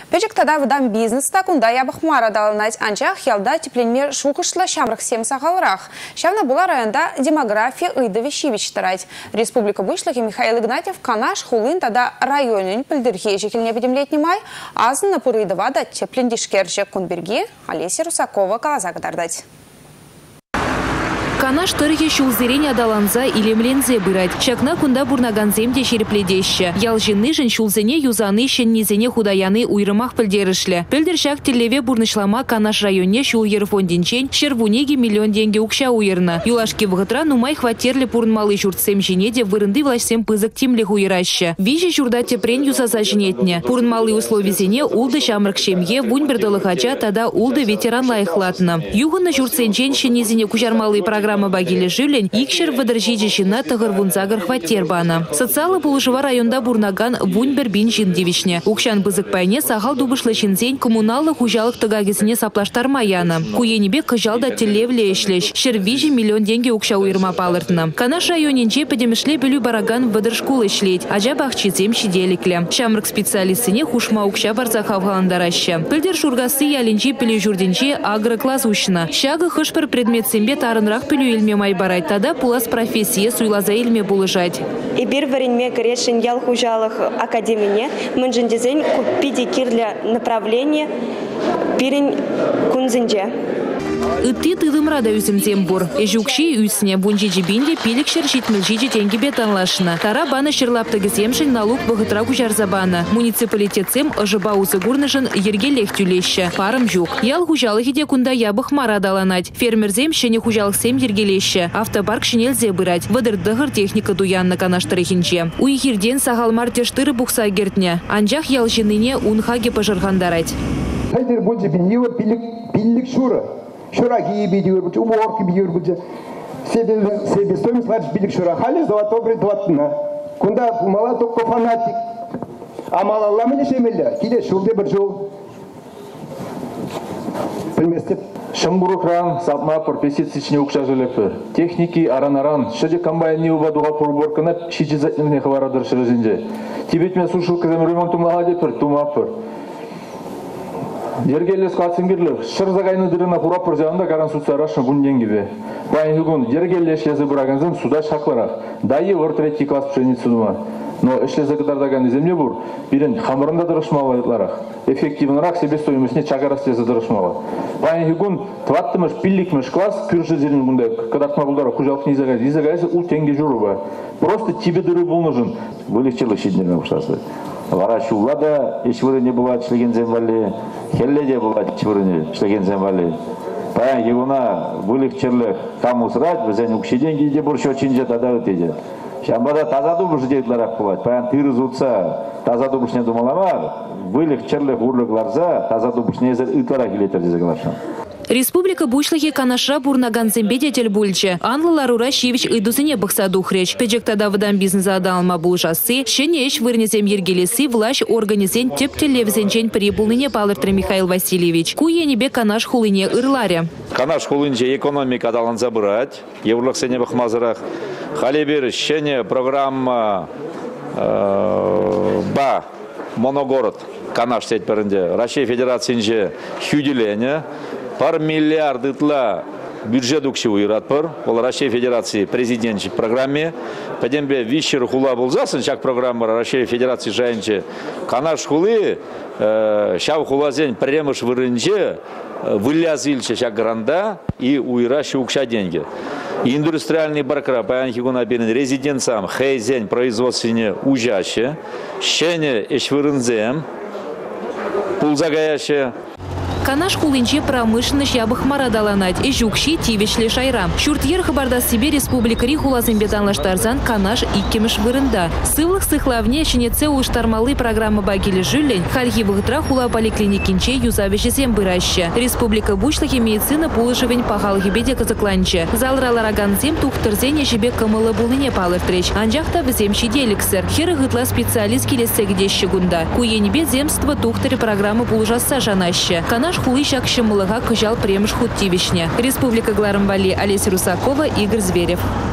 Печек тогда выдам бизнес-та кунда ябых мара даланать анчах ялда тепленме шухышла шамрах сем сахалрах. Шавна была районда демография ыйда вещевич тарать. Республика Бушлахи Михаил Игнатьев канаш хулын тогда районен пыльдырхе жекельне бедемлетний май, азн на пурыдова да теплендишкерче кунберги Олеся Русакова калазак дардать. Канаш тырхи шулзерень адаланза или млензе бырать. Шакна кунда бурнаганзем де черепледеще. Ялжинны жын шулзене юзаны шеннизене худаяны уйрымах пыльдерышле. Пыльдершак телеве бурнышлама канаш районе шул ерфондинчен шервунеги миллион деньги укша уйрна. Юлашки вгытра нумай хватерли пурнмалы журтсем женеде вырынды властем пызык тимлих уйраща. Вижи журда тепрень юзаза женетне. Пурнмалы условий зене улды шамрак шемье вуньбердалы хача тада улды ветеран лайхлатна. Югынна журтсенчен шеннизене кужармалы программы багили живлень, икшер выдержичищина тагырвунзагар хватербана. Социалы полужива районда бурнаган вуньбербин жиндевичне. Укшан бызык пайне сахал дубышлы шинзень коммуналлы хужалык тагагисіне саплаштар маяна. Куенебе кыжалда телевле эшлеш. Шервижи миллион деньги укша уйрма палыртна. Канаш районенче педемешле белю бараган выдержкул эшлеть, ажа бахчизем шиделикле. Шамрык специалистине хушма укша барзахав галандараща. Пыльдер шургасы яленче пеле журденче агрокласс ушна. Шага хышпер предмет сембе тарынрах пелю илме майбарать, тогда пулас профессия суйлаза илме булыжать. И бир варенме корешин ял хужалых академине, мэнжин дизайн купиди кирля направление пирень кунзинже. Ытты тыдым рада үзімзем бұр. Эжукши үсіне бунжиджи бинде пилік шершит мілжиджи тенге бетанлашына. Тара бана шерлаптыгіземшін налуг бұғытра күжарзабана. Муниципалитетсем ұжыба ұзығырнышын ергелек түлеші. Парым жук. Ял хужалық еде күнда ябық мара даланать. Фермерзем шене хужалықсем ергелеші. Автопарк шинелзе бырать. Вадырдығыр техника дуянна канаштырыхинче. Уйхирден сағалмар тештыры бұқса гертне. Анжақ ял жыныне унхаге пожырғандарать. Хайдер бульджи пилік шура. Шураги бедюр, уборки бедюр, себестоимость платишь билик шурахали, золотой платна. Кунда мала только фанатик, а мала ламели шемеля, киде шулде бержул. Приместит. Шамбурукран, сапмапор, песицичне укшажелепы. Техники аран-аран, шеде комбайн не убадуга пурборкана, шичизатневне хварадыр шырызинже. Тибетме сушилка зем ремонтумага депер, тумапыр. Ергелес катсингерлер, шырзагайны дырына хурап пыржағында карансутса рашын гунден gibi. Байны гун, ергелес шлезі бұрағанзым суда шақларақ. Дайы вортретти класс пшеницы дума. Но шлезі кыдардаган земле бур, бірін хамырында дырышмалы етларақ. Эффективнырақ себестоимостне чагара шлезі дырышмалы. Байны гун, тваттымыш, пилликмыш класс, күрші зелін гунда, кадақма бұлдара күжалық низагайсы. Низагайсы ул тенге жұрыба. Просто тебе дыры бұл нужын. Вылегчелі шеднеріне ұқшасы. Варашула да ешвырыне бывает шлеген земвали, хелледе бывает ешвырыне шлеген земвали. Паян егуна вылегчерлых каму срать, бізен укши деньги де буршо чинже тада өтеде. Шамбада таза дубыш дейтларак бывает. Паян тырыз утса таза дубышне думаламар, вылегчерлых урлыкларза таза дубышне езер ытларак илетер дезеглашан. Республика Бушлахи канашра бурнаганзембе детель бульче. Анла Ларура Шивич идузыне бахса духреч. Педжек тада выдам бизнеса адалма булжасы. Шене еш вырнезем ергелеси влаш организен тептелевзенчен прибулныне палыртыр Михаил Васильевич. Куенебе канаш хулыне ырларе. Канаш хулынче экономика адаланза бырать. Еврлық сене бахмазырах. Халебер шене программа ба моногород. Канаш сеть перенде. Россия Федерациясынче хюделене. Пар миллиард итла бюджет укши уйратпар. Ол Россия Федерации президентчи программе. Падембе вищер хула булзасын чак программа Россия Федерации жайынче. Канаш хулы шав хулазен премыш вырынче вылязыльче чак гранда и уйращи укша деньги. Индустриальный баркра паянхи гуна берин резиденциям хейзень производственне ужаще. Щене эшвырынзем пулзагаяще. Канаш хулынче промышленность ябых марадаланать. И жукши тивишле шайра. Шуртьер хабарда себе республикари хулазын бетанлаштарзан канаш иккемеш вырында. Сывлых сыхлавне щенеце уштармалы программы багили жюлень. Хальхи вгтра хула поликлиникинче юзавишесем быраща. Республика Бушлахи медицина пулышевень пахал гибеде казакланче. Залралараганзем тухтырзене жебе камылы булыне палыртреч. Анжахта візем шиделиксер. Херы гытла специалист келесе гдещи гунда. Куенебе земство тухтыре программы пулжаса жанаща. Канаш хулыщак щемылыга кыжал премш хуттивишне. Республика Гларамбали, Олеся Русакова, Игорь Зверев.